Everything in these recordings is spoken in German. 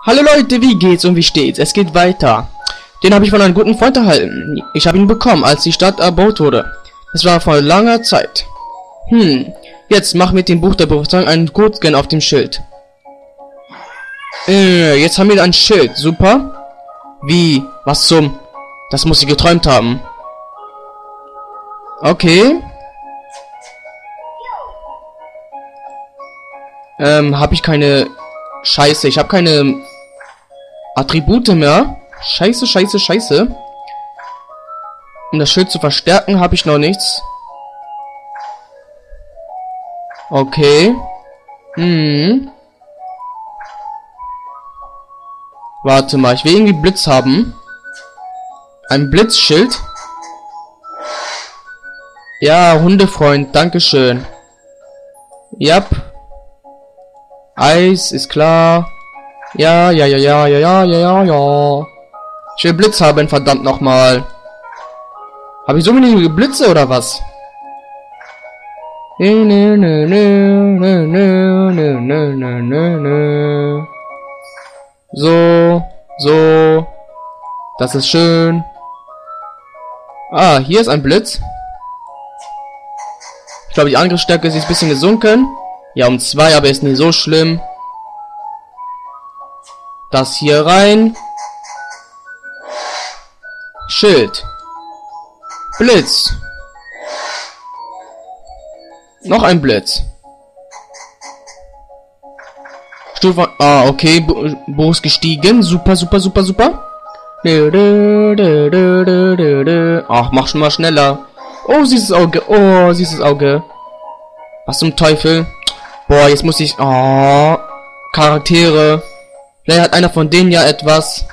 Hallo Leute, wie geht's und wie steht's? Es geht weiter. Den habe ich von einem guten Freund erhalten. Ich habe ihn bekommen, als die Stadt erbaut wurde. Es war vor langer Zeit. Jetzt mach mit dem Buch der Bewusstsein einen Codescan auf dem Schild. Jetzt haben wir ein Schild. Super. Wie? Was zum? Das muss ich geträumt haben. Okay. Habe ich keine... Scheiße, ich habe keine Attribute mehr. Scheiße, scheiße, scheiße. Um das Schild zu verstärken, habe ich noch nichts. Okay. Warte mal, ich will irgendwie Blitz haben. Ein Blitzschild. Ja, Hundefreund, dankeschön. Jap. Eis ist klar. Ja. Ich will Blitz haben, verdammt nochmal. Habe ich so wenige Blitze oder was? So. Das ist schön. Ah, hier ist ein Blitz. Ich glaube, die Angriffsstärke ist ein bisschen gesunken. Ja, um 2, aber ist nicht so schlimm. Das hier rein. Schild. Blitz. Noch ein Blitz. Stufe. Ah, okay. Buch ist gestiegen. Super. Ach, mach schon mal schneller. Oh, süßes Auge. Was zum Teufel? Boah, jetzt muss ich... Oh, Charaktere. Vielleicht hat einer von denen ja etwas.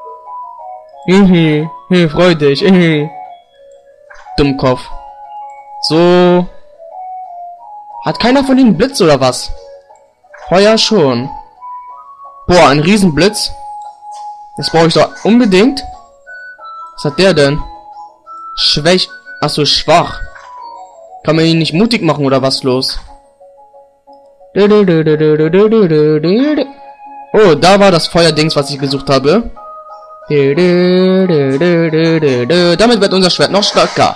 Freu dich. Dummkopf. So. Hat keiner von denen Blitz oder was? Oh ja, schon. Boah, ein Riesenblitz. Das brauche ich doch unbedingt. Was hat der denn? Achso, schwach. Kann man ihn nicht mutig machen oder was los? Oh, da war das Feuerdings, was ich gesucht habe. Damit wird unser Schwert noch stärker.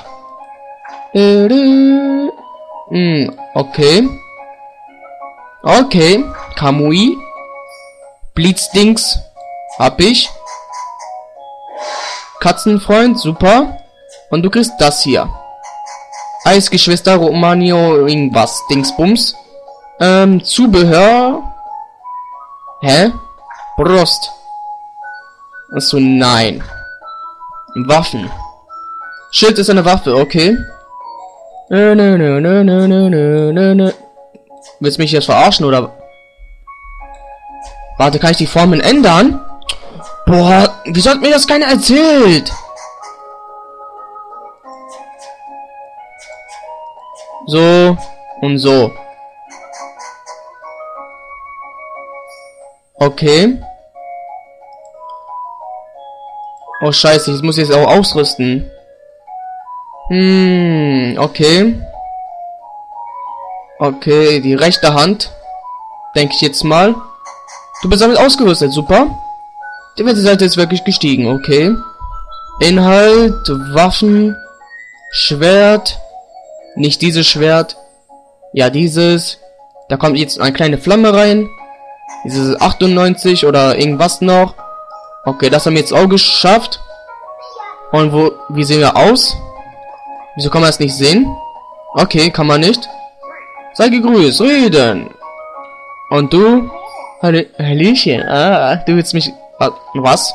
Okay. Kamui. Blitzdings. Hab ich. Katzenfreund, super. Und du kriegst das hier. Eisgeschwister Romanio irgendwas. Dingsbums. Zubehör. Hä? Brust. Achso, nein. Waffen. Schild ist eine Waffe, okay. Willst du mich jetzt verarschen, oder? Warte, kann ich die Formen ändern? Boah, wieso hat mir das keiner erzählt? So und so. Okay. Oh scheiße, ich muss jetzt auch ausrüsten. Okay. Okay, die rechte Hand. Denke ich jetzt mal. Du bist damit ausgerüstet, super. Die Seite ist wirklich gestiegen, okay. Inhalt, Waffen, Schwert. Nicht dieses Schwert. Ja, dieses. Da kommt jetzt eine kleine Flamme rein. Dieses 98 oder irgendwas noch. Okay, das haben wir jetzt auch geschafft. Und wie sehen wir aus? Wieso kann man das nicht sehen? Okay, kann man nicht. Sei gegrüßt, reden. Und du? Hallöchen. Ah, du willst mich... Was?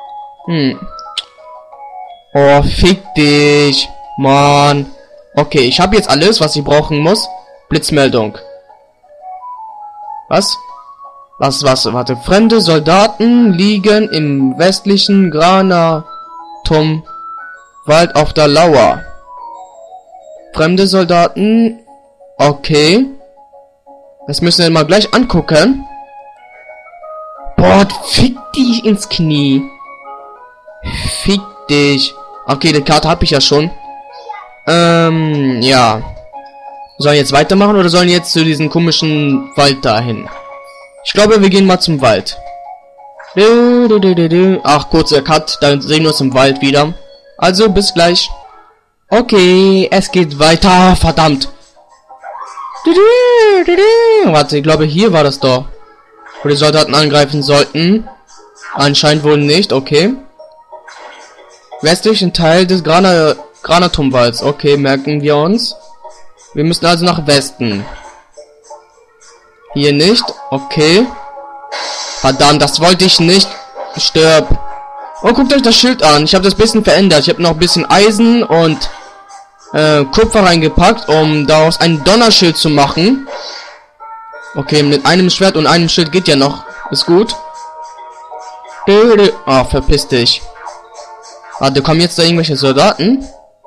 Oh, fick dich. Mann. Okay, ich habe jetzt alles, was ich brauchen muss. Blitzmeldung. Was? Warte. Fremde Soldaten liegen im westlichen Granatum Wald auf der Lauer. Fremde Soldaten. Okay. Das müssen wir mal gleich angucken. Boah, fick dich ins Knie. Fick dich. Okay, die Karte habe ich ja schon. Ja. Sollen wir jetzt weitermachen oder sollen wir jetzt zu diesem komischen Wald dahin? Ich glaube, wir gehen mal zum Wald. Ach, kurzer Cut, dann sehen wir uns im Wald wieder. Also, bis gleich. Okay, es geht weiter, verdammt. Warte, ich glaube, hier war das doch. Wo die Soldaten angreifen sollten. Anscheinend wohl nicht, okay. Westlichen Teil des Granatumwalds. Okay, merken wir uns. Wir müssen also nach Westen. Hier nicht, okay. Verdammt, das wollte ich nicht. Stirb. Oh, guckt euch das Schild an. Ich habe das bisschen verändert. Ich habe noch ein bisschen Eisen und Kupfer reingepackt, um daraus ein Donnerschild zu machen. Okay, mit einem Schwert und einem Schild geht ja noch. Ist gut. Oh, verpiss dich. Warte, kommen jetzt da irgendwelche Soldaten?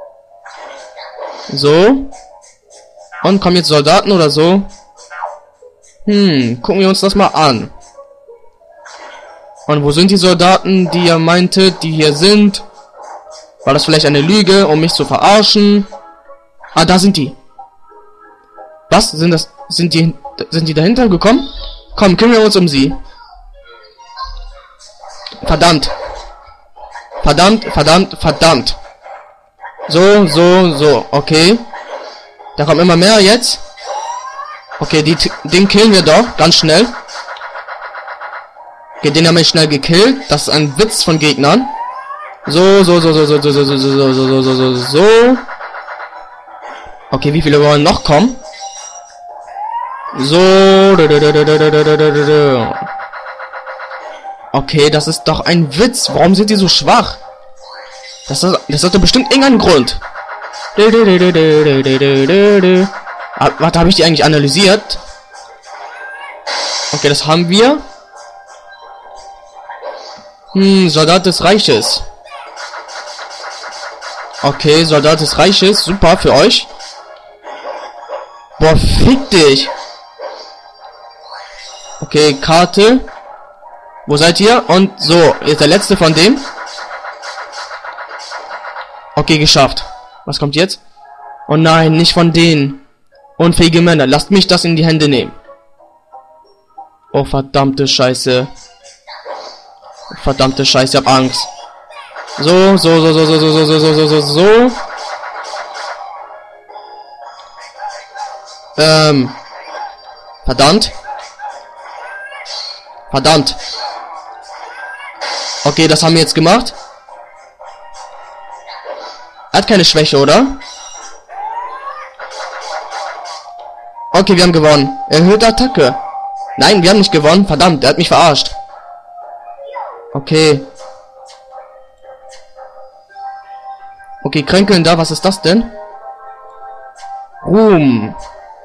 So. Und kommen jetzt Soldaten oder so? Gucken wir uns das mal an. Und wo sind die Soldaten, die ihr meintet, die hier sind? War das vielleicht eine Lüge, um mich zu verarschen? Ah, da sind die. Was? Sind die dahinter gekommen? Komm, kümmern wir uns um sie. Verdammt. Verdammt, verdammt, verdammt. So. Okay. Da kommen immer mehr jetzt. Okay, den killen wir doch. Ganz schnell. Okay, den haben wir schnell gekillt. Das ist ein Witz von Gegnern. So. Okay, wie viele wollen noch kommen? So. Okay, das ist doch ein Witz. Warum sind die so schwach? Das hat doch bestimmt irgendeinen Grund. Warte, habe ich die eigentlich analysiert? Okay, das haben wir. Soldat des Reiches. Okay, Soldat des Reiches. Super für euch. Boah, fick dich. Okay, Karte. Wo seid ihr? Und so, jetzt der letzte von dem. Okay, geschafft. Was kommt jetzt? Oh nein, nicht von denen. Unfähige Männer, lasst mich das in die Hände nehmen. Oh, verdammte Scheiße. Verdammte Scheiße, ich hab Angst. So. Verdammt. Verdammt. Okay, das haben wir jetzt gemacht. Er hat keine Schwäche, oder? Okay, wir haben gewonnen. Erhöhte Attacke. Nein, wir haben nicht gewonnen. Verdammt, er hat mich verarscht. Okay. Okay, kränkeln da. Was ist das denn? Ruhm.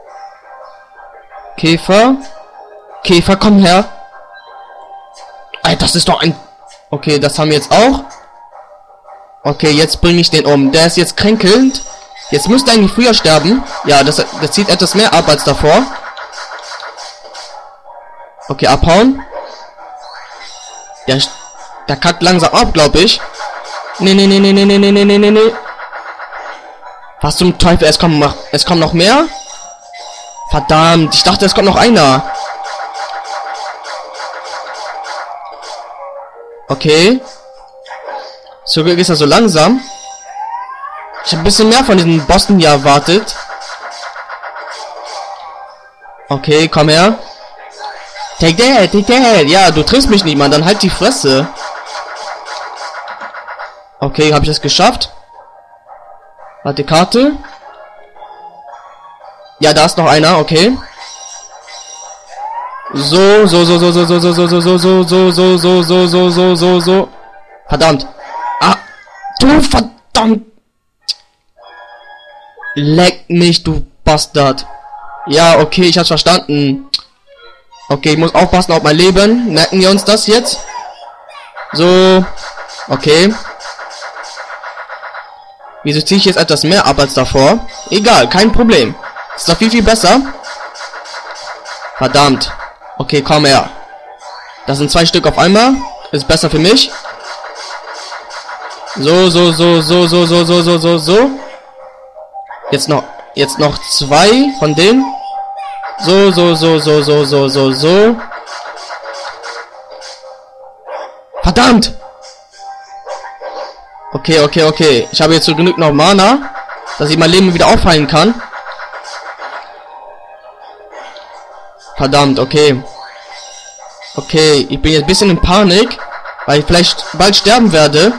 Käfer. Käfer, komm her. Alter, das ist doch ein... Okay, das haben wir jetzt auch. Okay, jetzt bringe ich den um. Der ist jetzt kränkelnd. Jetzt müsste eigentlich früher sterben. Ja, das zieht etwas mehr ab als davor. Okay, abhauen. Der kackt langsam ab, glaube ich. Nee. Was zum Teufel? Es kommt noch mehr? Verdammt, ich dachte, es kommt noch einer. Okay. Zum Glück ist er so langsam. Ich habe ein bisschen mehr von diesen Bossen hier erwartet. Okay, komm her. Take that. Ja, du triffst mich nicht, Mann. Dann halt die Fresse. Okay, habe ich das geschafft? Warte, Karte. Ja, da ist noch einer, okay. So. Verdammt. Ah, du verdammt. Leck mich, du Bastard. Ja, okay, ich hab's verstanden. Okay, ich muss aufpassen auf mein Leben. Merken wir uns das jetzt? So. Okay. Wieso ziehe ich jetzt etwas mehr ab als davor? Egal, kein Problem. Ist doch viel besser. Verdammt. Okay, komm her. Das sind 2 Stück auf einmal. Ist besser für mich. So. Jetzt noch 2 von denen. So. Verdammt! Okay, okay, okay. Ich habe jetzt so genug noch Mana, dass ich mein Leben wieder auffallen kann. Verdammt, okay. Okay, ich bin jetzt ein bisschen in Panik, weil ich vielleicht bald sterben werde.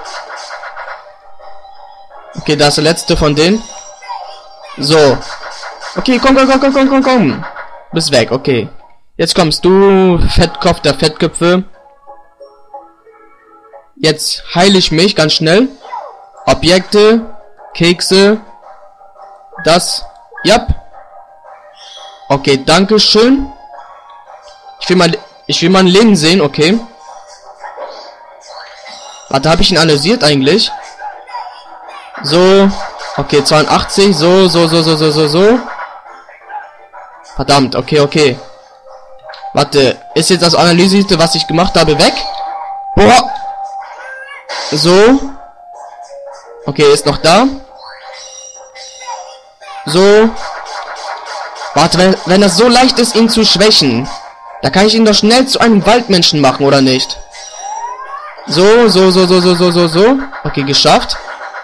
Okay, da ist der letzte von denen. So. Okay, komm. Bist weg, okay. Jetzt kommst du, Fettkopf der Fettköpfe. Jetzt heile ich mich ganz schnell. Objekte, Kekse. Das. Ja. Okay, danke schön. Ich will mein Leben sehen, okay. Warte, habe ich ihn analysiert eigentlich? So. Okay, 82. So. Verdammt, okay. Warte, ist jetzt das Analysierte, was ich gemacht habe, weg? Boah. So. Okay, ist noch da. So. Warte, wenn das so leicht ist, ihn zu schwächen, da kann ich ihn doch schnell zu einem Waldmenschen machen, oder nicht? So. Okay, geschafft.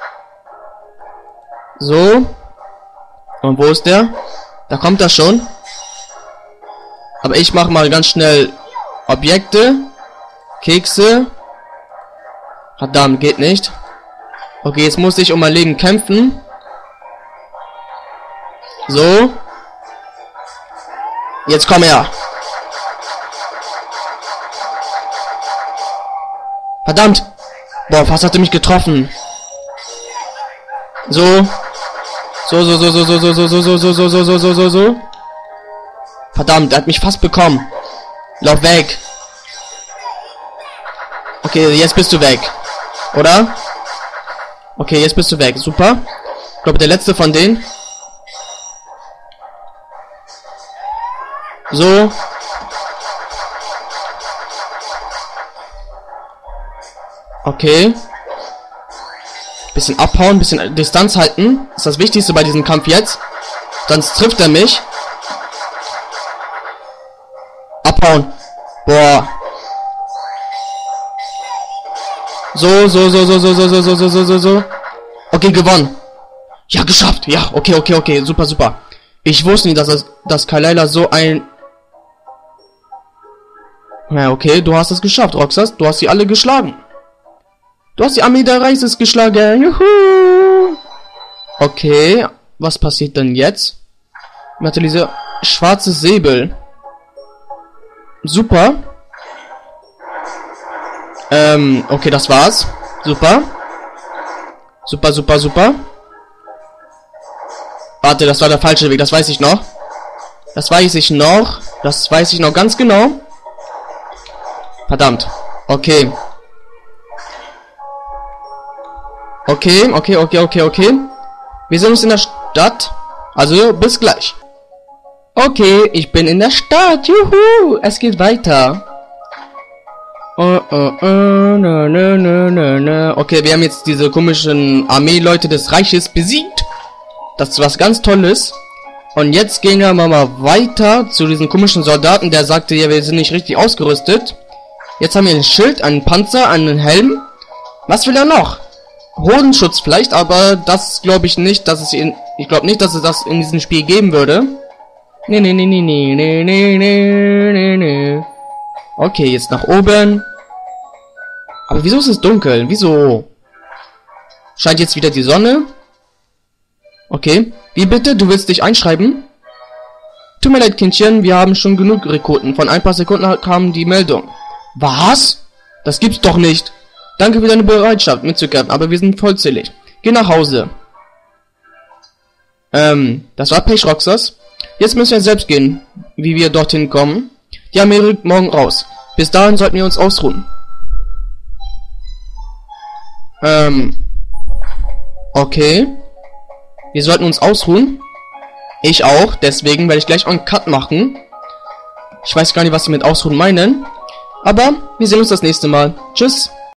So. Und wo ist der? Da kommt er schon. Aber ich mache mal ganz schnell Objekte. Kekse. Verdammt, geht nicht. Okay, jetzt muss ich um mein Leben kämpfen. So. Jetzt komm her. Verdammt. Boah, fast hat er mich getroffen. So. So. Verdammt, er hat mich fast bekommen. Lauf weg. Okay, jetzt bist du weg. Oder? Okay, jetzt bist du weg. Super. Ich glaube, der letzte von denen. So. Okay. Bisschen abhauen, bisschen Distanz halten. Das ist das Wichtigste bei diesem Kampf jetzt. Sonst trifft er mich. Abhauen. Boah. So. Okay, gewonnen. Ja, geschafft. Ja, okay. Super. Ich wusste nicht, dass Kalela so ein... Ja, okay, du hast es geschafft, Roxas. Du hast sie alle geschlagen. Du hast die Armee der Reiches geschlagen. Juhu. Okay, was passiert denn jetzt? Materialisiere schwarzes Säbel. Super. Okay, das war's. Super. Warte, das war der falsche Weg, das weiß ich noch. Das weiß ich noch ganz genau. Verdammt. Okay. Okay. Wir sind uns in der Stadt. Also, bis gleich. Okay, ich bin in der Stadt. Juhu, es geht weiter. Okay, wir haben jetzt diese komischen Armeeleute des Reiches besiegt. Das ist was ganz Tolles. Und jetzt gehen wir mal weiter zu diesen komischen Soldaten, der sagte, ja, wir sind nicht richtig ausgerüstet. Jetzt haben wir ein Schild, einen Panzer, einen Helm. Was will er noch? Hodenschutz vielleicht, aber das glaube ich nicht, dass es ich glaube nicht, dass es das in diesem Spiel geben würde. Nee. Okay, jetzt nach oben. Aber wieso ist es dunkel? Wieso? Scheint jetzt wieder die Sonne? Okay. Wie bitte? Du willst dich einschreiben? Tut mir leid, Kindchen, wir haben schon genug Rekruten. Von ein paar Sekunden kam die Meldung. Was? Das gibt's doch nicht. Danke für deine Bereitschaft mitzukämpfen, aber wir sind vollzählig. Geh nach Hause. Das war Pech, Roxas. Jetzt müssen wir selbst gehen, wie wir dorthin kommen. Die Armee rückt morgen raus. Bis dahin sollten wir uns ausruhen. Okay. Wir sollten uns ausruhen. Ich auch, deswegen werde ich gleich einen Cut machen. Ich weiß gar nicht, was sie mit ausruhen meinen. Aber wir sehen uns das nächste Mal. Tschüss.